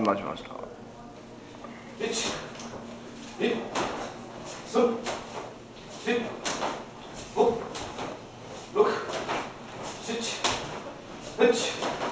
待ちました。 1、2、3、4、5、6、7、8。